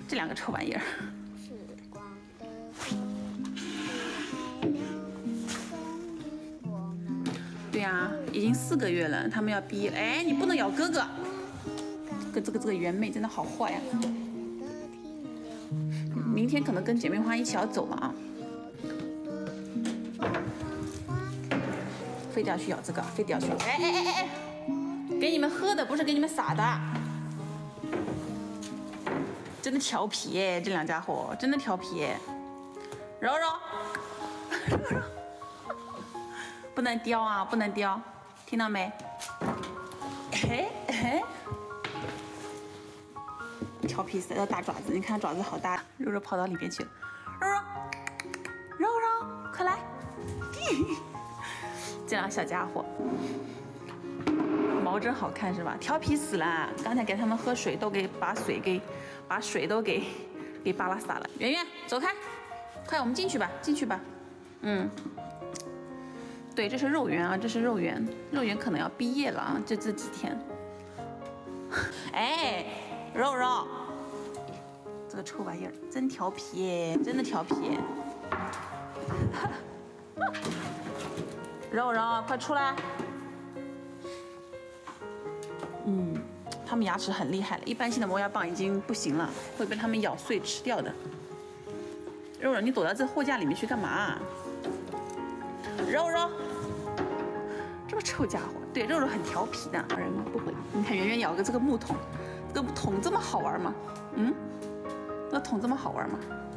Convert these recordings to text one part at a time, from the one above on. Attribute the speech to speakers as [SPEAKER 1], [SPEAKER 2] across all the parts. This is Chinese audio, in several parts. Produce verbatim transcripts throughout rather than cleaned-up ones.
[SPEAKER 1] 这两个臭玩意儿。对呀、啊，已经四个月了，他们要毕业。哎，你不能咬哥哥。跟这个这个圆妹真的好坏呀、啊！明天可能跟姐妹花一起要走了啊。非得要去咬这个，非得要去。哎哎哎哎哎，给你们喝的，不是给你们撒的。真的调皮耶，这两家伙真的调皮耶。柔柔，柔柔，不能叼啊，不能叼，听到没？哎哎，调皮死了，大爪子，你看爪子好大。柔柔跑到里边去了，柔柔，柔柔，快来。这两小家伙毛真好看是吧？调皮死了！刚才给他们喝水都给把水给把水都给给巴拉撒了。圆圆，走开，快我们进去吧，进去吧。嗯，对，这是肉圆啊，这是肉圆，肉圆可能要毕业了啊，这这几天。哎，肉肉，这个臭玩意儿真调皮耶，真的调皮耶。柔柔，快出来！嗯，他们牙齿很厉害了，一般性的磨牙棒已经不行了，会被他们咬碎吃掉的。柔柔，你躲到这货架里面去干嘛？柔柔，这个臭家伙，对，肉肉很调皮的，人不会。你看圆圆咬个这个木桶，这个桶这么好玩吗？嗯，这个桶这么好玩吗？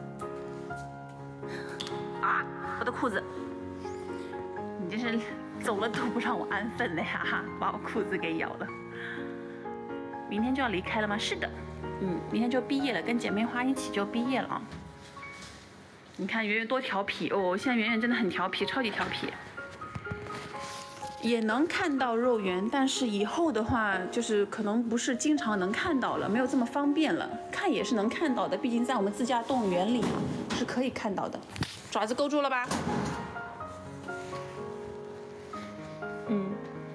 [SPEAKER 1] 啊，我的裤子！你真是走了都不让我安分的呀，把我裤子给咬了。明天就要离开了吗？是的，嗯，明天就毕业了，跟姐妹花一起就毕业了啊。你看圆圆多调皮哦，现在圆圆真的很调皮，超级调皮。也能看到肉圆，但是以后的话，就是可能不是经常能看到了，没有这么方便了。看也是能看到的，毕竟在我们自家动物园里是可以看到的。爪子勾住了吧？嗯，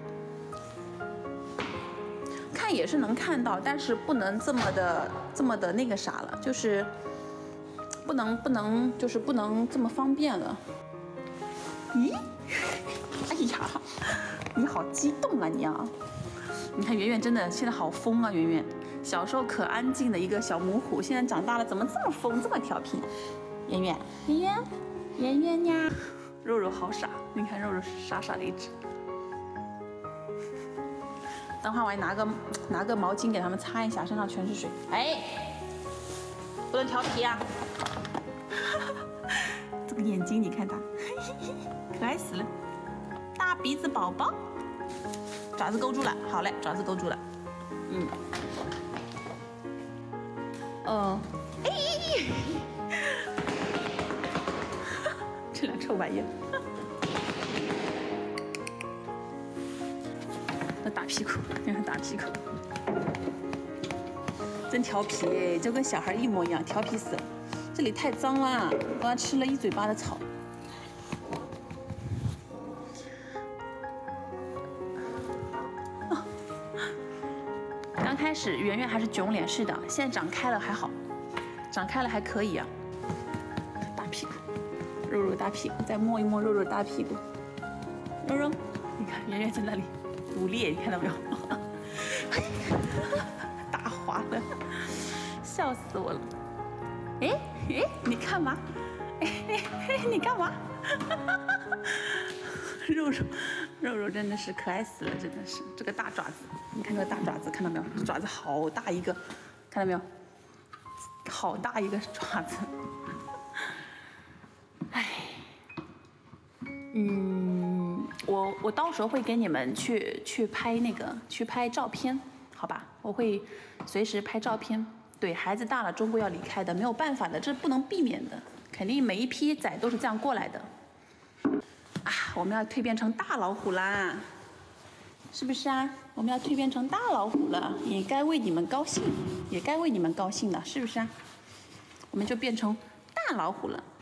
[SPEAKER 1] 看也是能看到，但是不能这么的这么的那个啥了，就是不能不能就是不能这么方便了。咦，哎呀，你好激动啊你啊！你看圆圆真的现在好疯啊，圆圆小时候可安静的一个小母虎，现在长大了怎么这么疯这么调皮？圆圆圆圆圆圆呀，肉肉好傻，你看肉肉傻傻的一只。等会儿我还拿个拿个毛巾给他们擦一下，身上全是水。哎，不能调皮啊！这个眼睛你看它，可爱死了，大鼻子宝宝，爪子勾住了，好嘞，爪子勾住了，嗯，嗯，哎，这俩臭玩意儿。大屁股，你看大屁股，真调皮，就跟小孩一模一样，调皮死了。这里太脏了，我刚吃了一嘴巴的草。啊、刚开始圆圆还是囧脸似的，现在长开了还好，长开了还可以啊。大屁股，肉肉大屁股，再摸一摸肉肉大屁股。肉肉，你看圆圆在那里。捕猎，你看到没有？打滑了，笑死我了！哎哎，你干嘛？哎哎，你干嘛？肉肉肉肉真的是可爱死了，真的是这个大爪子，你看这个大爪子，看到没有？爪子好大一个，看到没有？好大一个爪子。哎，嗯，我我到时候会给你们去去拍那个去拍照片，好吧？我会随时拍照片。对，孩子大了，终归要离开的，没有办法的，这不能避免的，肯定每一批崽都是这样过来的。啊，我们要蜕变成大老虎啦，是不是啊？我们要蜕变成大老虎了，也该为你们高兴，也该为你们高兴了，是不是啊？我们就变成大老虎了。